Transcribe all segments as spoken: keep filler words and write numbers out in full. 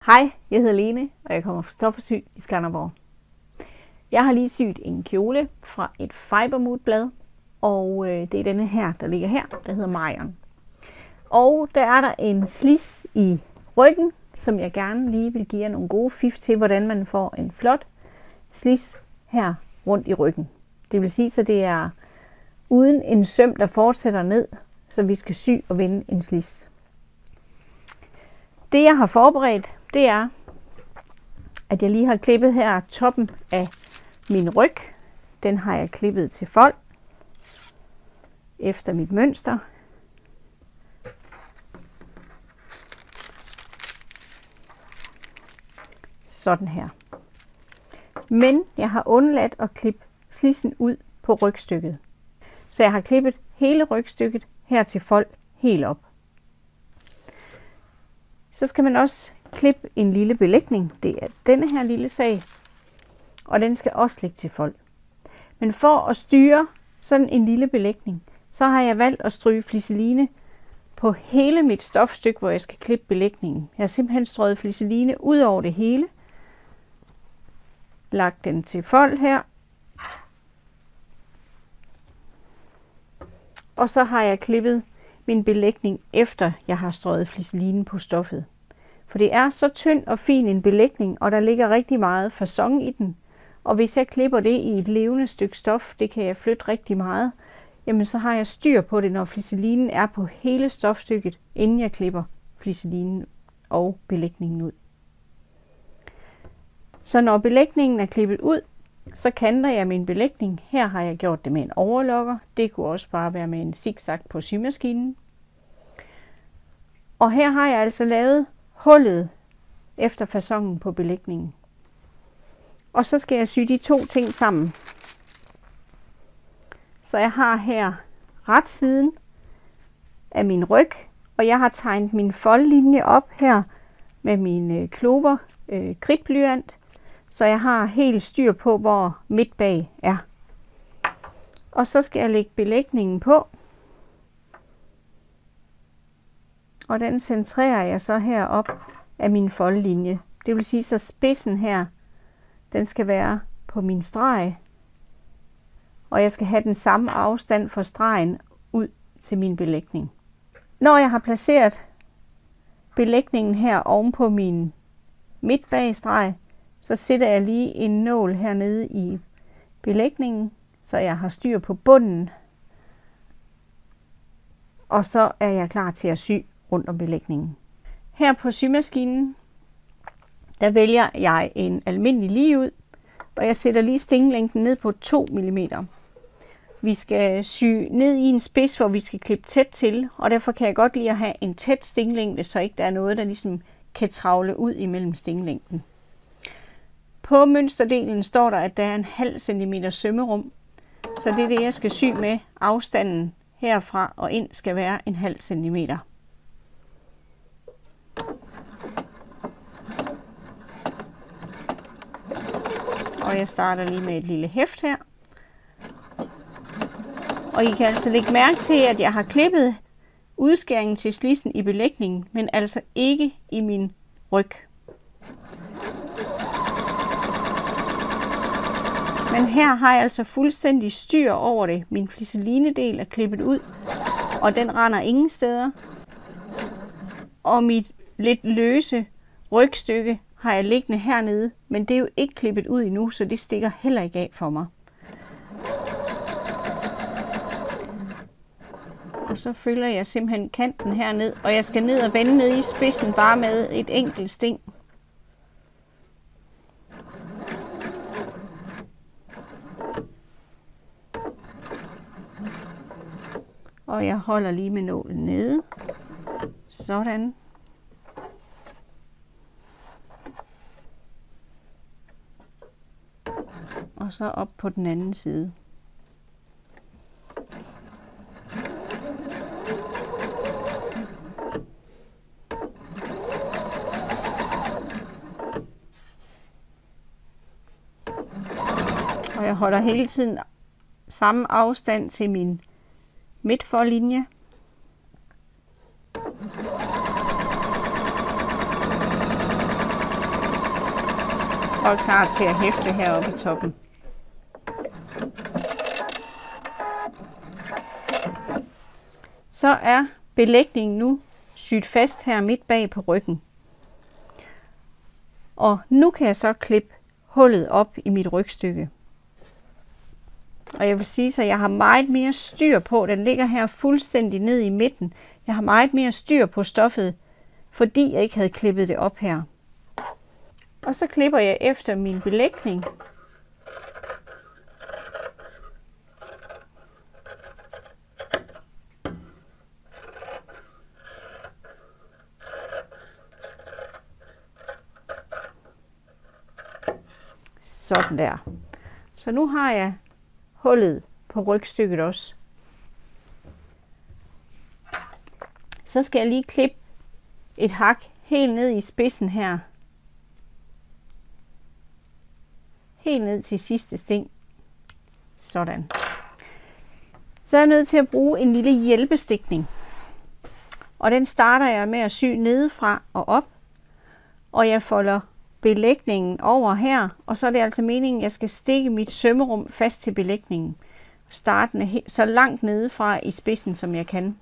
Hej, jeg hedder Lene, og jeg kommer fra Stoffersy i Skanderborg. Jeg har lige syet en kjole fra et fibermoodblad, og det er denne her, der ligger her, der hedder Marion. Og der er der en slis i ryggen, som jeg gerne lige vil give jer nogle gode fif til, hvordan man får en flot slis her rundt i ryggen. Det vil sige, at det er uden en søm, der fortsætter ned, så vi skal sy og vende en slis. Det jeg har forberedt, det er, at jeg lige har klippet her toppen af min ryg. Den har jeg klippet til fold efter mit mønster. Sådan her. Men jeg har undladt at klippe slidsen ud på rygstykket. Så jeg har klippet hele rygstykket her til fold helt op. Så skal man også klippe en lille belægning. Det er denne her lille sag, og den skal også ligge til fold. Men for at styre sådan en lille belægning, så har jeg valgt at stryge flisseline på hele mit stofstykke, hvor jeg skal klippe belægningen. Jeg har simpelthen strøget flisseline ud over det hele, lagt den til fold her, og så har jeg klippet min belægning efter jeg har strøget flisseline på stoffet. For det er så tynd og fin en belægning, og der ligger rigtig meget facon i den. Og hvis jeg klipper det i et levende stykke stof, det kan jeg flytte rigtig meget, jamen så har jeg styr på det, når flisselinen er på hele stofstykket, inden jeg klipper flisselinen og belægningen ud. Så når belægningen er klippet ud, så kanter jeg min belægning. Her har jeg gjort det med en overlokker. Det kunne også bare være med en zigzag på symaskinen. Og her har jeg altså lavet hullet efter faconen på belægningen. Og så skal jeg sy de to ting sammen. Så jeg har her retsiden af min ryg, og jeg har tegnet min foldlinje op her med min klover øh, kridtblyant, så jeg har helt styr på, hvor midt bag er. Og så skal jeg lægge belægningen på. Og den centrerer jeg så her op af min foldlinje. Det vil sige, så spidsen her, den skal være på min streg. Og jeg skal have den samme afstand fra stregen ud til min belægning. Når jeg har placeret belægningen her oven på min midt bag streg, så sætter jeg lige en nål hernede i belægningen, så jeg har styr på bunden. Og så er jeg klar til at sy rundt om belægningen. Her på symaskinen, der vælger jeg en almindelig ligeud, og jeg sætter lige stinglængden ned på to millimeter. Vi skal sy ned i en spids, hvor vi skal klippe tæt til, og derfor kan jeg godt lide at have en tæt stinglængde, så ikke der er noget, der ligesom kan travle ud imellem stinglængden. På mønsterdelen står der, at der er en halv centimeter sømmerum, så det er det, jeg skal sy med. Afstanden herfra og ind skal være en halv centimeter. Og jeg starter lige med et lille hæft her. Og I kan altså lægge mærke til, at jeg har klippet udskæringen til slidsen i belægningen, men altså ikke i min ryg. Men her har jeg altså fuldstændig styr over det. Min flisselinedel er klippet ud, og den render ingen steder. Og mit lidt løse rygstykke har jeg liggende hernede, men det er jo ikke klippet ud endnu, så det stikker heller ikke af for mig. Og så følger jeg simpelthen kanten herned, og jeg skal ned og vende ned i spidsen bare med et enkelt sting. Og jeg holder lige med nålen nede. Sådan. Og så op på den anden side. Og jeg holder hele tiden samme afstand til min midtforlinje. og klar til at hæfte heroppe i toppen. Så er belægningen nu syet fast her midt bag på ryggen. Og nu kan jeg så klippe hullet op i mit rygstykke. Og jeg vil sige, så jeg har meget mere styr på, den ligger her fuldstændig ned i midten. Jeg har meget mere styr på stoffet, fordi jeg ikke havde klippet det op her. Og så klipper jeg efter min belægning. Sådan der. Så nu har jeg hullet på rygstykket også. Så skal jeg lige klippe et hak helt ned i spidsen her. Helt ned til sidste sting. Sådan. Så er jeg nødt til at bruge en lille hjælpestikning. Og den starter jeg med at sy nedefra og op. Og jeg folder belægningen over her, og så er det altså meningen, at jeg skal stikke mit sømmerum fast til belægningen. Startende så langt nedefra i spidsen, som jeg kan.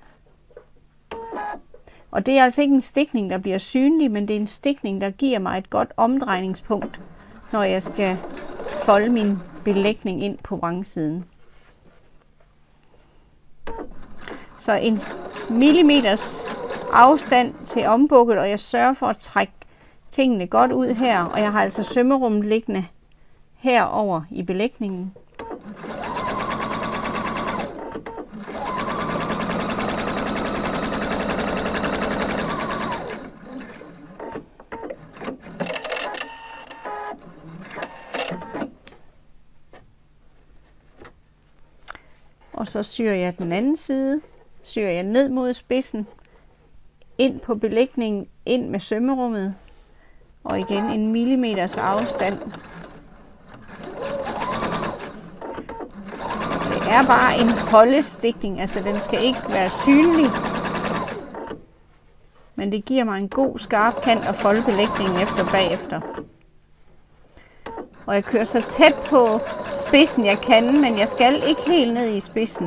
Og det er altså ikke en stikning, der bliver synlig, men det er en stikning, der giver mig et godt omdrejningspunkt, når jeg skal folde min belægning ind på vrangsiden. Så en millimeters afstand til ombukket, og jeg sørger for at trække tingene godt ud her, og jeg har altså sømmerummet liggende herover i belægningen. Og så syr jeg den anden side, syr jeg ned mod spidsen, ind på belægningen, ind med sømmerummet, og igen en millimeters afstand. Det er bare en holdestikning, altså den skal ikke være synlig, men det giver mig en god skarp kant at folde belægningen efter bagefter. Og jeg kører så tæt på spidsen jeg kan, men jeg skal ikke helt ned i spidsen.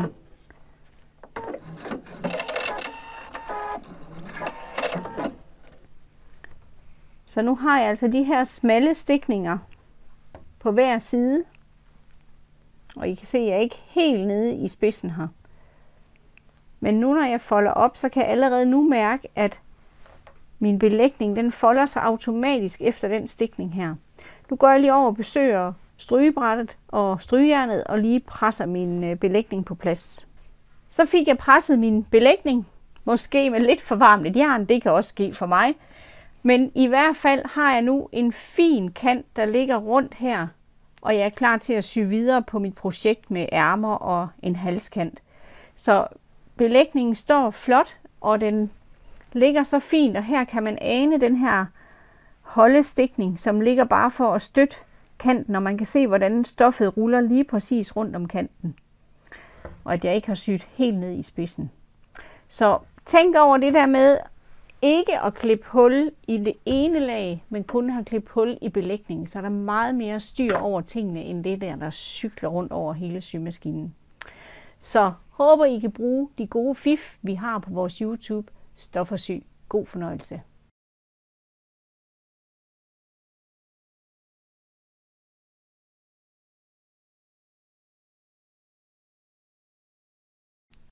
Så nu har jeg altså de her smalle stikninger på hver side. Og I kan se, at jeg er ikke helt nede i spidsen her. Men nu når jeg folder op, så kan jeg allerede nu mærke, at min belægning den folder sig automatisk efter den stikning her. Nu går jeg lige over og besøger strygebrættet og strygejernet og lige presser min belægning på plads. Så fik jeg presset min belægning, måske med lidt for varmt et jern, det kan også ske for mig. Men i hvert fald har jeg nu en fin kant, der ligger rundt her, og jeg er klar til at sy videre på mit projekt med ærmer og en halskant. Så belægningen står flot, og den ligger så fint, og her kan man ane den her holdestikning, som ligger bare for at støtte kanten, og man kan se, hvordan stoffet ruller lige præcis rundt om kanten. Og at jeg ikke har syet helt ned i spidsen. Så tænk over det der med ikke at klippe hul i det ene lag, men kun have klippet hul i belægningen, så er der meget mere styr over tingene, end det der, der cykler rundt over hele symaskinen. Så håber I kan bruge de gode fif, vi har på vores YouTube, Stof og Sy. God fornøjelse.